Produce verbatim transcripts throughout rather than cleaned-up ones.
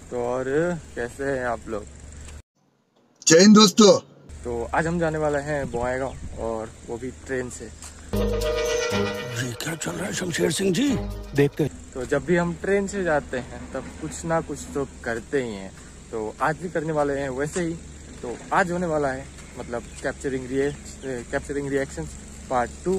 तो और कैसे हैं आप लोग? जय हिंद दोस्तों। तो आज हम जाने वाले हैं बॉयगांव और वो भी ट्रेन से। ये क्या चल रहा है शमशेर सिंह जी? देखते हैं। तो जब भी हम ट्रेन से जाते हैं तब कुछ ना कुछ तो करते ही हैं, तो आज भी करने वाले हैं वैसे ही। तो आज होने वाला है मतलब capturing capturing reactions part two.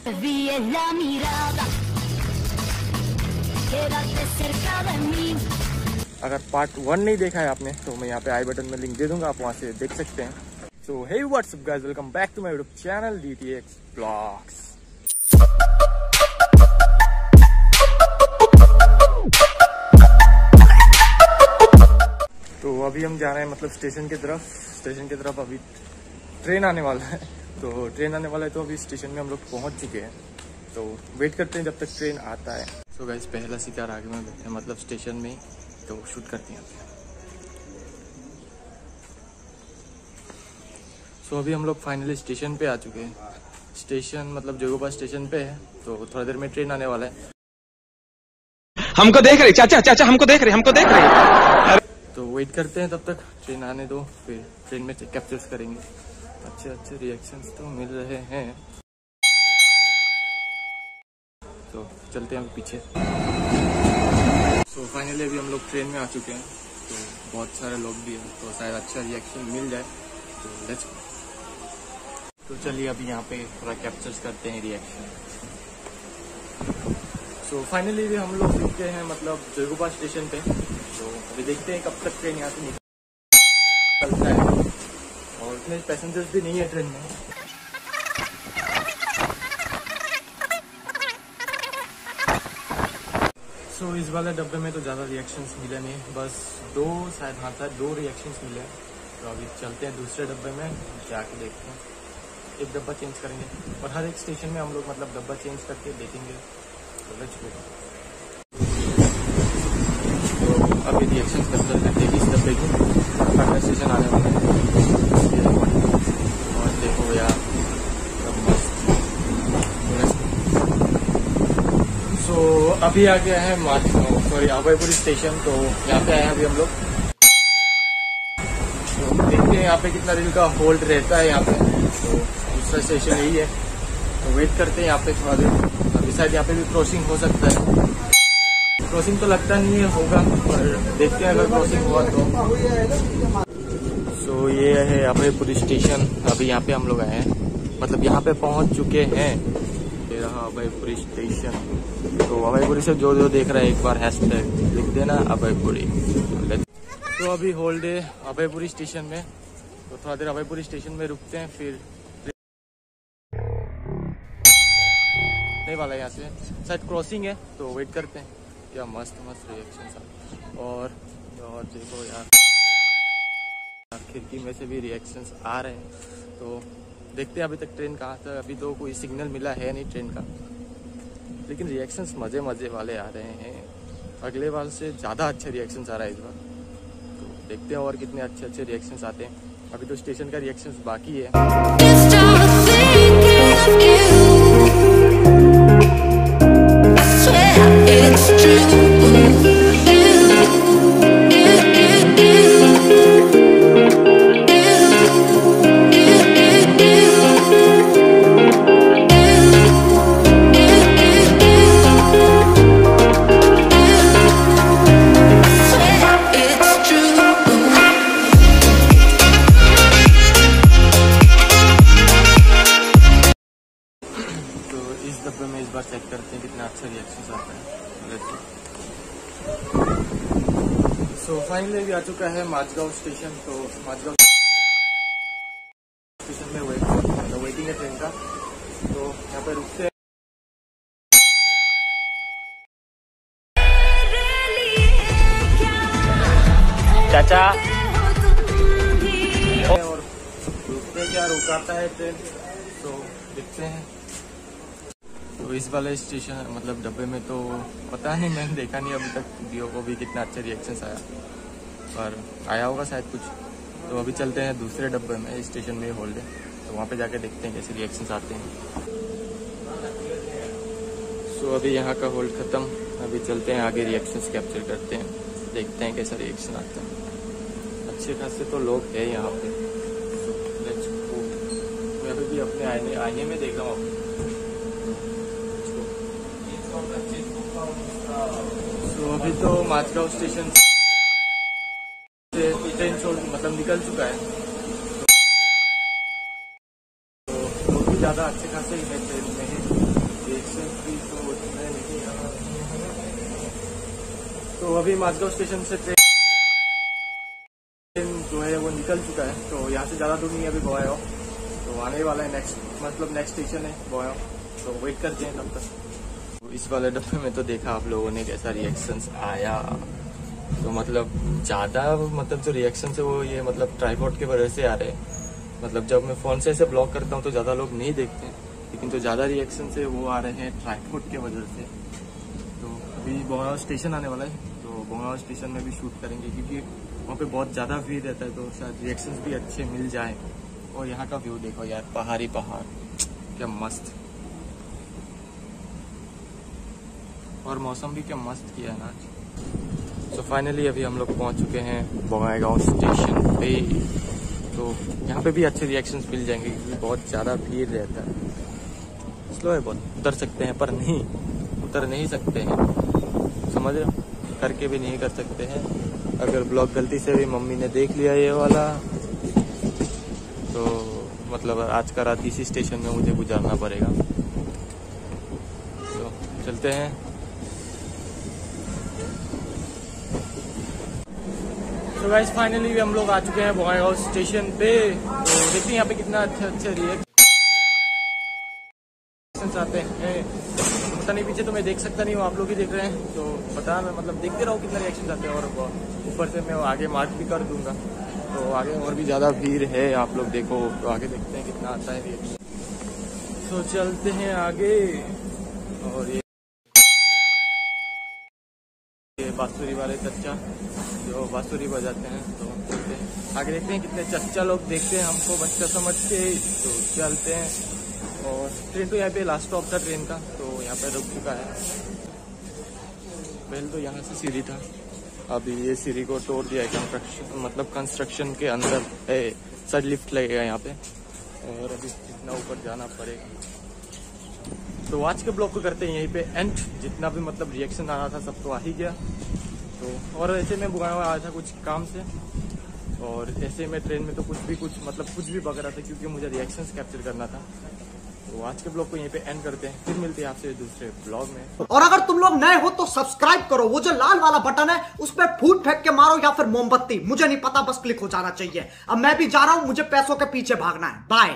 अगर पार्ट वन नहीं देखा है आपने तो मैं यहाँ पे आई बटन में लिंक दे दूंगा, आप वहाँ से देख सकते हैं। So hey what's up guys, welcome back to my YouTube channel D T X blogs. तो अभी हम जा रहे हैं मतलब स्टेशन की तरफ स्टेशन की तरफ अभी ट्रेन आने वाला है। तो ट्रेन आने वाला है तो अभी स्टेशन में हम लोग पहुँच चुके हैं, तो वेट करते हैं जब तक ट्रेन आता है। सो so गाइस, पहला शिकार आगे में बैठे मतलब स्टेशन में, तो शूट करते हैं। सो so, अभी हम लोग फाइनली स्टेशन पे आ चुके हैं। स्टेशन मतलब जोगोपाल स्टेशन पे है, तो थोड़ा देर में ट्रेन आने वाला है। हमको देख रहे चाचा चाचा हमको देख रहे हमको देख रहे तो वेट करते हैं तब तक ट्रेन आने दो, फिर ट्रेन में कैप्चर्स करेंगे। अच्छे अच्छे रिएक्शंस तो मिल रहे हैं, तो चलते हैं अभी पीछे। सो so, फाइनली अभी हम लोग ट्रेन में आ चुके हैं, तो बहुत सारे लोग भी हैं, तो शायद अच्छा रिएक्शन मिल जाए। तो लेट्स गो। तो चलिए अभी यहाँ पे थोड़ा कैप्चर्स करते हैं रिएक्शन। सो फाइनली भी हम लोग रुके हैं मतलब जोगोपाल स्टेशन पे, तो अभी देखते हैं कब तक ट्रेन यहाँ से निकलता है। और इतने पैसेंजर्स भी नहीं है ट्रेन में। सो so, इस वाले डब्बे में तो ज़्यादा रिएक्शंस मिले नहीं, बस दो शायद हाँ था दो रिएक्शंस मिले। तो अभी चलते हैं दूसरे डब्बे में, जाके देखते हैं। एक डब्बा चेंज करेंगे और हर एक स्टेशन में हम लोग मतलब डब्बा चेंज करके देखेंगे। तो लेट्स गो। तो अभी रिएक्शंस कंसिडर करते हैं इस डब्बे की। अगला स्टेशन आने वाला है और देखो यार सो so, अभी आ गया है सॉरी अभयपुरी स्टेशन। तो यहाँ पे आए हैं अभी हम लोग, तो देखते हैं यहाँ पे कितना दिन का होल्ड रहता है यहाँ पे। तो दूसरा स्टेशन यही है, तो वेट करते हैं यहाँ पे थोड़ा देर। अभी शायद यहाँ पे भी क्रॉसिंग हो सकता है, क्रॉसिंग तो लगता नहीं है होगा, पर देखते हैं अगर क्रॉसिंग हुआ तो। सो so, ये है अभयपुरी स्टेशन। अभी यहाँ पे हम लोग आए हैं, मतलब यहाँ पे पहुँच चुके हैं। ये रहा अभयपुरी स्टेशन। तो अभयपुरी से जो जो देख रहा है एक बार हैशटैग लिख देना अभयपुरी। तो अभी होल्ड है अभयपुरी स्टेशन में, तो थोड़ा देर अभयपुरी स्टेशन में रुकते हैं, फिर नहीं वाला यहाँ से शायद क्रॉसिंग है, तो वेट करते हैं। क्या मस्त मस्त रिएक्शंस और और देखो यार खिड़की में से भी रिएक्शंस आ रहे हैं। तो देखते हैं अभी तक ट्रेन कहाँ था। अभी तो कोई सिग्नल मिला है नहीं ट्रेन का, लेकिन रिएक्शंस मज़े मज़े वाले आ रहे हैं। अगले बार से ज़्यादा अच्छे रिएक्शंस आ रहा है इस बार, तो देखते हैं और कितने अच्छे अच्छे रिएक्शंस आते हैं। अभी तो स्टेशन का रिएक्शंस बाकी है। डब्बे में इस बार चेक करते हैं कितना अच्छा रिएक्शन आता है। सो फाइनली भी आ चुका है माझगांव स्टेशन। तो माझगांव स्टेशन में वेट मतलब वेटिंग है ट्रेन का, तो यहाँ पे रुकते हैं। चाचा और रुकते क्या रुकाता है ट्रेन, तो देखते हैं। तो इस वाले स्टेशन मतलब डब्बे में तो पता नहीं, मैंने देखा नहीं अभी तक वीडियो को भी कितना अच्छा रिएक्शंस आया, पर आया होगा शायद कुछ। तो अभी चलते हैं दूसरे डब्बे में, स्टेशन में होल्ड है, तो वहाँ पे जाके देखते हैं कैसे रिएक्शंस आते हैं। सो अभी यहाँ का होल्ड ख़त्म, अभी चलते हैं आगे रिएक्शंस कैप्चर करते हैं। देखते हैं कैसा रिएक्शन आता है। अच्छे खासे तो लोग हैं यहाँ पे। Let's go. मैं अभी भी अपने आईने आईने में देख रहा हूँ। तो अभी तो माजगांव स्टेशन से ट्रेन छोड़ मतलब निकल चुका है, तो लोग भी ज़्यादा अच्छे खासे ही है ट्रेन में ही। रिएक्शन भी तो उतने नहीं है। तो अभी माजगांव स्टेशन से ट्रेन जो है वो निकल चुका है, तो यहाँ से ज़्यादा दूर नहीं है अभी बोयाओ। तो आने वाला है नेक्स्ट मतलब नेक्स्ट स्टेशन है बोयाओ, तो वेट करते हैं तब तक। तो इस वाले डब्बे में तो देखा आप लोगों ने कैसा रिएक्शंस आया। तो मतलब ज़्यादा मतलब जो रिएक्शंस है वो ये मतलब ट्राइपॉड की वजह से आ रहे हैं। मतलब जब मैं फ़ोन से ऐसे ब्लॉक करता हूँ तो ज़्यादा लोग नहीं देखते, लेकिन जो ज़्यादा रिएक्शन है वो आ रहे हैं ट्राइपॉड की वजह से। तो अभी बोयाओ स्टेशन आने वाला है, तो बोयाओ स्टेशन में भी शूट करेंगे क्योंकि वहाँ पे बहुत ज़्यादा भीड़ रहता है, तो शायद रिएक्शंस भी अच्छे मिल जाए। और यहाँ का व्यू देखो यार, पहाड़ी पहाड़ क्या मस्त, और मौसम भी क्या मस्त किया है ना आज। सो फाइनली अभी हम लोग पहुँच चुके हैं बोयागांव स्टेशन पे। तो यहाँ पे भी अच्छे रिएक्शंस मिल जाएंगे क्योंकि बहुत ज़्यादा भीड़ रहता है। स्लो है बहुत, उतर सकते हैं पर नहीं उतर नहीं सकते हैं, समझ रहे हो, करके भी नहीं कर सकते हैं। अगर ब्लॉग गलती से भी मम्मी ने देख लिया ये वाला तो मतलब आज का रात इसी स्टेशन में मुझे गुजारना पड़ेगा। तो चलते हैं। तो गाइस फाइनली भी हम लोग आ चुके हैं बोयागांव स्टेशन पे। तो देखते हैं यहाँ पे कितना अच्छे अच्छे रिएक्शंस आते हैं। पता नहीं, पीछे तो मैं देख सकता नहीं हूँ, आप लोग ही देख रहे हैं, तो पता मैं मतलब देखते रहो कितना रिएक्शन आते हैं। और ऊपर से मैं आगे मार्क भी कर दूंगा, तो आगे और भी ज़्यादा भीड़ है, आप लोग देखो। तो आगे देखते हैं कितना आता है रिएक्शन। तो चलते हैं आगे। और ये ये बांसुरी वाले चच्चा जो बांसुरी बजाते हैं, तो चलते हैं आगे देखते हैं कितने चच्चा लोग देखते हैं हमको बच्चा समझ के। तो चलते हैं। और ट्रेन तो यहाँ पे लास्ट स्टॉप था ट्रेन का, तो यहाँ पे रुक चुका है। पहले तो यहाँ से सीढ़ी था, अभी ये सीढ़ी को तोड़ दिया है कंस्ट्रक्शन मतलब कंस्ट्रक्शन के अंदर है। सर लिफ्ट लगेगा यहाँ पे, और अभी जितना ऊपर जाना पड़ेगा। तो आज के ब्लॉग को करते हैं यहीं पे एंड। जितना भी मतलब रिएक्शन आ रहा था सब तो आ ही गया। तो और ऐसे में बोयागांव आया था कुछ काम से, और ऐसे में ट्रेन में तो कुछ भी कुछ मतलब कुछ भी बग रहा था क्योंकि मुझे रिएक्शंस कैप्चर करना था। तो आज के ब्लॉग को यहीं पे एंड करते हैं, फिर मिलते हैं आपसे दूसरे ब्लॉग में। और अगर तुम लोग नए हो तो सब्सक्राइब करो, वो जो लाल वाला बटन है उस पर फूट फेंक के मारो या फिर मोमबत्ती, मुझे नहीं पता, बस क्लिक हो जाना चाहिए। अब मैं भी जा रहा हूं, मुझे पैसों के पीछे भागना है। बाय।